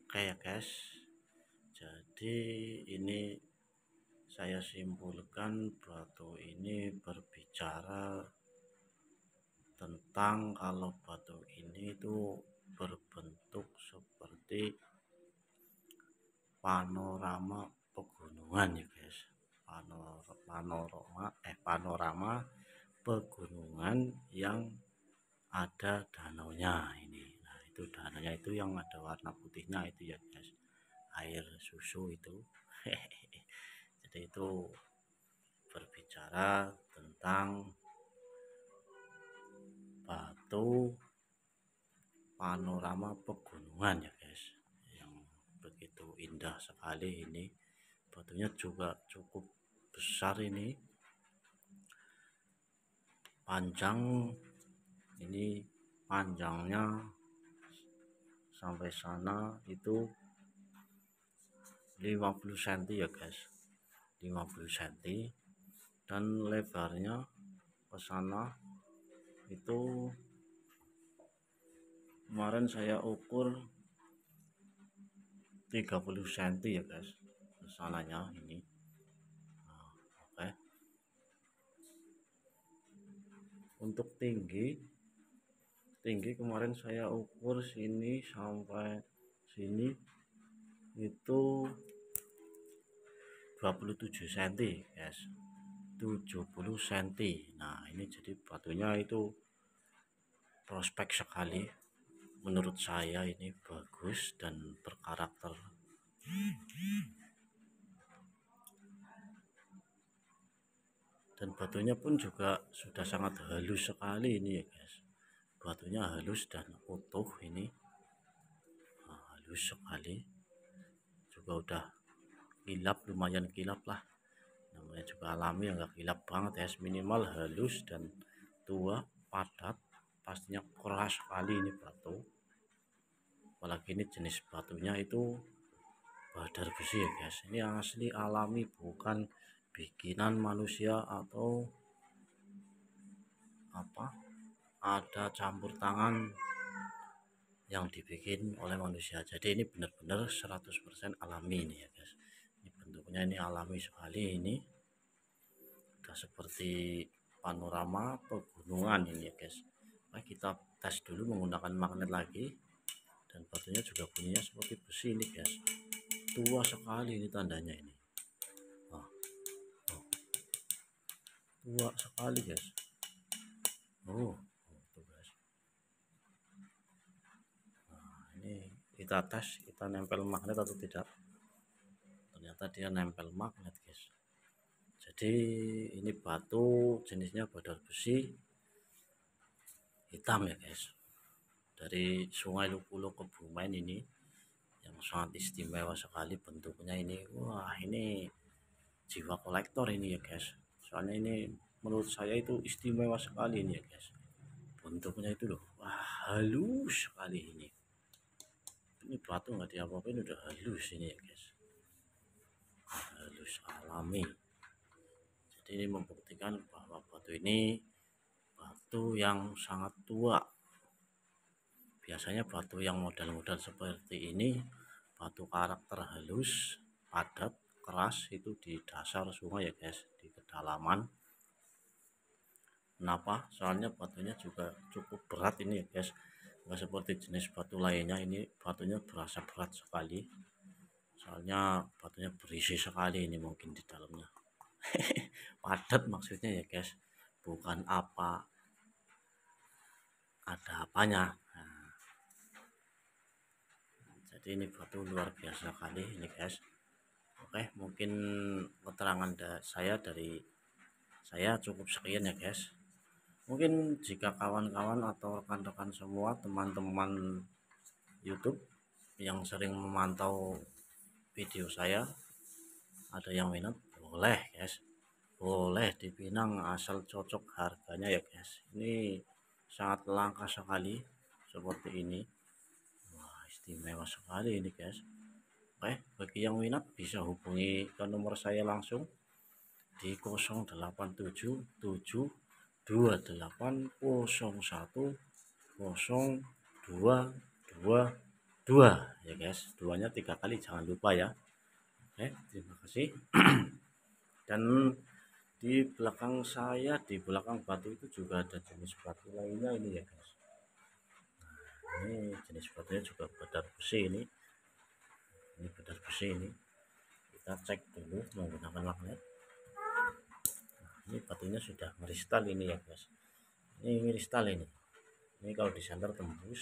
Oke ya guys, jadi ini saya simpulkan batu ini berbicara tentang kalau batu ini itu berbentuk seperti panorama pegunungan ya guys. Panorama pegunungan yang ada danaunya ini. Nah, itu danaunya itu yang ada warna putihnya itu ya guys, air susu itu. Jadi itu berbicara tentang batu panorama pegunungan ya guys, yang begitu indah sekali. Ini batunya juga cukup besar, ini panjang, ini panjangnya sampai sana itu 50 cm ya guys, 50 cm, dan lebarnya ke sana itu kemarin saya ukur 30 cm ya guys, kesananya ini. Nah, oke. Untuk tinggi kemarin saya ukur sini sampai sini itu 27 cm guys, 70 cm. Nah, ini jadi batunya itu prospek sekali menurut saya, ini bagus dan berkarakter. Dan batunya pun juga sudah sangat halus sekali ini ya guys, batunya halus dan utuh ini. Nah, halus sekali, juga udah kilap, lumayan kilap lah, namanya juga alami, enggak kilap banget ya, minimal halus dan tua, padat, pastinya keras sekali ini batu. Apalagi ini jenis batunya itu badar besi ya guys, ini asli alami, bukan bikinan manusia atau apa ada campur tangan yang dibikin oleh manusia. Jadi ini benar-benar 100% alami ini ya guys, ini bentuknya ini alami sekali, ini udah seperti panorama pegunungan ini ya guys. Nah, kita tes dulu menggunakan magnet lagi, dan batunya juga bunyinya seperti besi ini guys, tua sekali ini tandanya ini. Nah, tua sekali guys. Tuh guys. Nah, ini kita tes, kita nempel magnet atau tidak. Ternyata dia nempel magnet guys. Jadi ini batu jenisnya badar besi hitam ya guys, dari Sungai Lupulo Kebumen ini, yang sangat istimewa sekali bentuknya ini. Wah, ini jiwa kolektor ini ya guys, soalnya ini menurut saya itu istimewa sekali ini ya guys, bentuknya itu loh, wah halus sekali ini batu nggak diapa-apain udah halus ini ya guys, halus alami. Jadi ini membuktikan bahwa batu ini batu yang sangat tua. Biasanya batu yang model-model seperti ini, batu karakter halus, padat, keras, itu di dasar sungai ya guys, di kedalaman. Kenapa? Soalnya batunya juga cukup berat ini ya guys, nggak seperti jenis batu lainnya. Ini batunya berasa berat sekali, soalnya batunya berisi sekali ini mungkin di dalamnya. Padat maksudnya ya guys, bukan apa ada apanya. Nah, jadi ini batu luar biasa kali ini guys. Oke, mungkin keterangan dari saya cukup sekian ya guys. Mungkin jika kawan-kawan atau rekan-rekan semua, teman-teman YouTube yang sering memantau video saya, ada yang minat, boleh guys, boleh dipinang asal cocok harganya ya guys. Ini sangat langka sekali seperti ini. Wah, istimewa sekali ini guys. Oke, bagi yang minat bisa hubungi ke nomor saya langsung di 087728010222. dua ya guys, duanya 3 kali, jangan lupa ya. Oke, terima kasih. Dan di belakang saya, di belakang batu itu juga ada jenis batu lainnya ini ya guys. Ini jenis batunya juga badar besi ini badar besi ini. Kita cek dulu menggunakan magnet. Ini batunya sudah kristal ini ya guys, ini kristal ini kalau disanter tembus.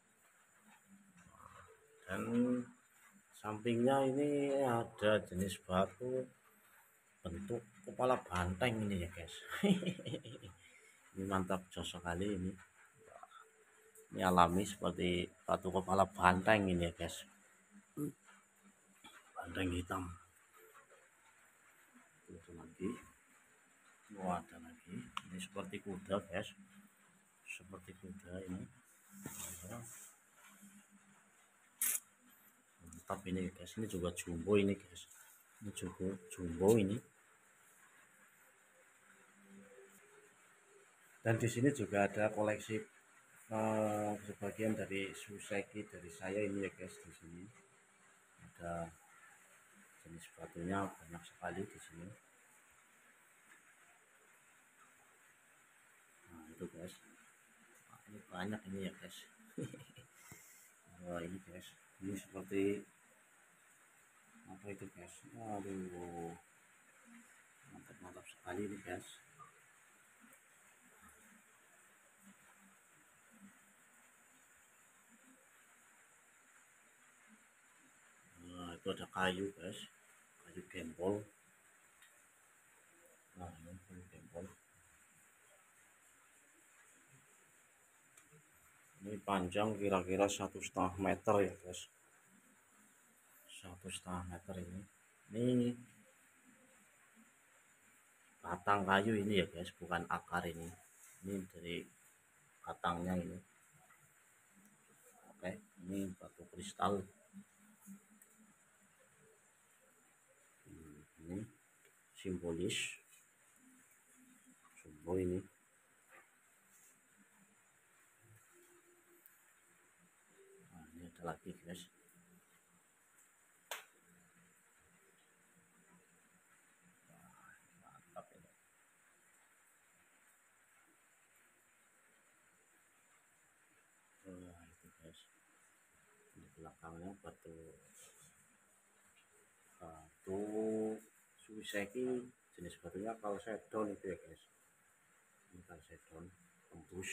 Dan sampingnya ini ada jenis batu bentuk kepala banteng ini ya guys. Ini mantap, jos sekali ini alami seperti batu kepala banteng ini ya guys, banteng hitam. Itu lagi, ada lagi ini seperti kuda guys, seperti kuda ini. Mantap ini guys, ini juga jumbo ini guys, ini juga jumbo ini. Dan di sini juga ada koleksi sebagian dari Suseki dari saya ini ya guys. Di sini ada jenis batunya banyak sekali di sini. Nah itu guys, nah, ini banyak ini ya guys. Wah ini guys, ini seperti apa itu guys, aduh mantap sekali ini guys. Nah itu ada kayu guys, kayu gempol. Nah ini kayu gempol, ini panjang kira-kira 1,5 meter ya guys, 1,5 meter ini batang kayu ini ya guys, bukan akar ini dari batangnya ini. Oke, ini batu kristal. Ini simbolis jumbo ini. Nah, ini ada lagi guys. Mantap ini. Nah, itu guys, di belakangnya batu Suseki, jenis batunya kalsedon itu ya guys, ini kalsedon tembus.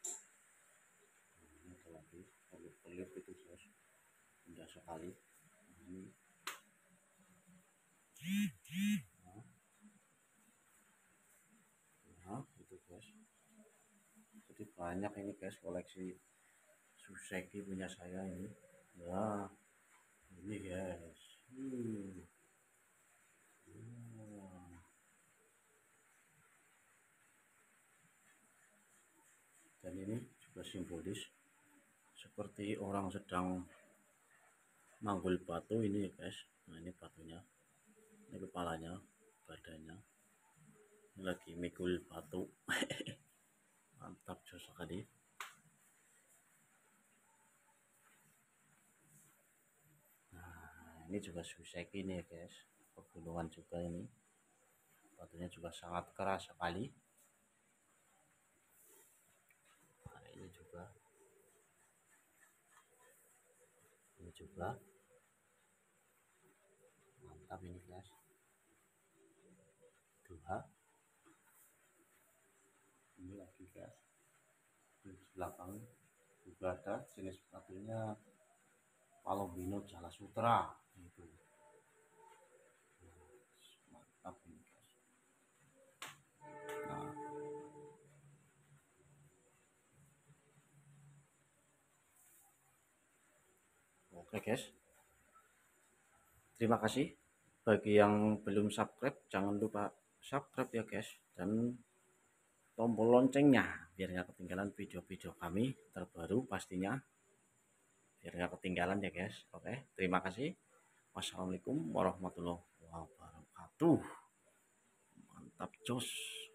Ini ada lagi kelip itu guys, indah sekali. Ini nah itu guys, jadi banyak ini guys koleksi Suseki punya saya ini. Nah ini guys, dan ini juga simbolis seperti orang sedang manggul batu ini ya guys. Nah ini batunya, ini kepalanya, badannya, ini lagi mikul batu. Mantap jos sekali. Nah ini juga Suseki ini ya guys, pegunungan juga ini, batunya juga sangat keras sekali. Nah ini juga mantap ini guys. Dua ini lagi guys, di belakang juga ada jenis batunya Palombino Jala Sutra itu. Mantap ini guys. Nah oke guys, terima kasih. Bagi yang belum subscribe, jangan lupa subscribe ya guys, dan tombol loncengnya biar nggak ketinggalan video-video kami terbaru pastinya, biar nggak ketinggalan ya guys. Oke, terima kasih. Wassalamualaikum warahmatullahi wabarakatuh. Mantap jos.